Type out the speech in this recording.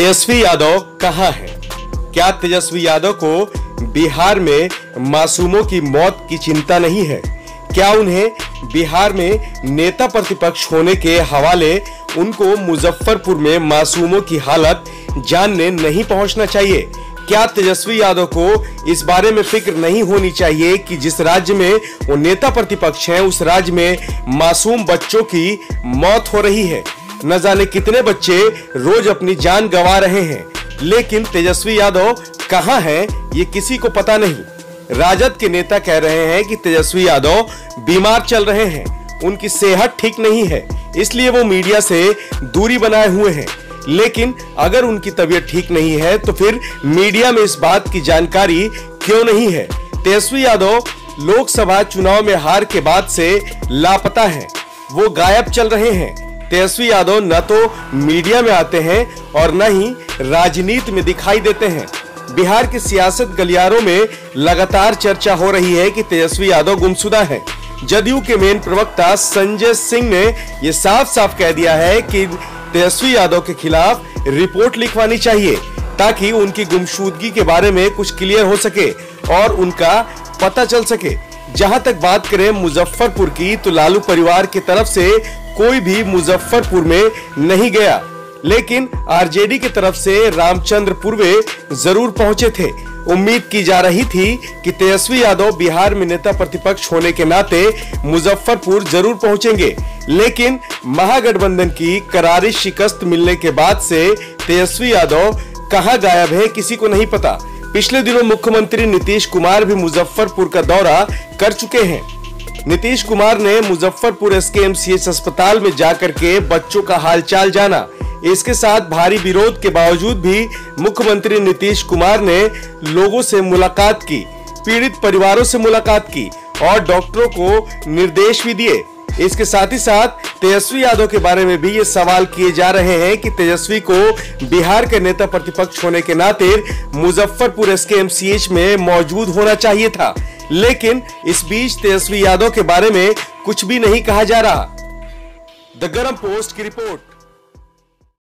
तेजस्वी यादव कहां है? क्या तेजस्वी यादव को बिहार में मासूमों की मौत की चिंता नहीं है? क्या उन्हें बिहार में नेता प्रतिपक्ष होने के हवाले उनको मुजफ्फरपुर में मासूमों की हालत जानने नहीं पहुंचना चाहिए? क्या तेजस्वी यादव को इस बारे में फिक्र नहीं होनी चाहिए कि जिस राज्य में वो नेता प्रतिपक्ष हैं उस राज्य में मासूम बच्चों की मौत हो रही है? न जाने कितने बच्चे रोज अपनी जान गंवा रहे हैं, लेकिन तेजस्वी यादव कहां हैं ये किसी को पता नहीं। राजद के नेता कह रहे हैं कि तेजस्वी यादव बीमार चल रहे हैं, उनकी सेहत ठीक नहीं है, इसलिए वो मीडिया से दूरी बनाए हुए हैं। लेकिन अगर उनकी तबीयत ठीक नहीं है तो फिर मीडिया में इस बात की जानकारी क्यों नहीं है? तेजस्वी यादव लोकसभा चुनाव में हार के बाद से लापता हैं, वो गायब चल रहे हैं। तेजस्वी यादव न तो मीडिया में आते हैं और न ही राजनीति में दिखाई देते हैं। बिहार की सियासत गलियारों में लगातार चर्चा हो रही है कि तेजस्वी यादव गुमशुदा हैं। जदयू के मेन प्रवक्ता संजय सिंह ने यह साफ साफ कह दिया है कि तेजस्वी यादव के खिलाफ रिपोर्ट लिखवानी चाहिए ताकि उनकी गुमशुदगी के बारे में कुछ क्लियर हो सके और उनका पता चल सके। जहां तक बात करें मुजफ्फरपुर की, तो लालू परिवार की तरफ से कोई भी मुजफ्फरपुर में नहीं गया, लेकिन आरजेडी की तरफ से रामचंद्र पूर्वे जरूर पहुंचे थे। उम्मीद की जा रही थी कि तेजस्वी यादव बिहार में नेता प्रतिपक्ष होने के नाते मुजफ्फरपुर जरूर पहुंचेंगे, लेकिन महागठबंधन की करारी शिकस्त मिलने के बाद से तेजस्वी यादव कहां गायब है किसी को नहीं पता। पिछले दिनों मुख्यमंत्री नीतीश कुमार भी मुजफ्फरपुर का दौरा कर चुके हैं। नीतीश कुमार ने मुजफ्फरपुर एसकेएमसीएच अस्पताल में जाकर के बच्चों का हालचाल जाना। इसके साथ भारी विरोध के बावजूद भी मुख्यमंत्री नीतीश कुमार ने लोगों से मुलाकात की, पीड़ित परिवारों से मुलाकात की और डॉक्टरों को निर्देश भी दिए। इसके साथ ही साथ तेजस्वी यादव के बारे में भी ये सवाल किए जा रहे हैं कि तेजस्वी को बिहार के नेता प्रतिपक्ष होने के नाते मुजफ्फरपुर एसकेएमसीएच में मौजूद होना चाहिए था, लेकिन इस बीच तेजस्वी यादव के बारे में कुछ भी नहीं कहा जा रहा। द गरम पोस्ट की रिपोर्ट।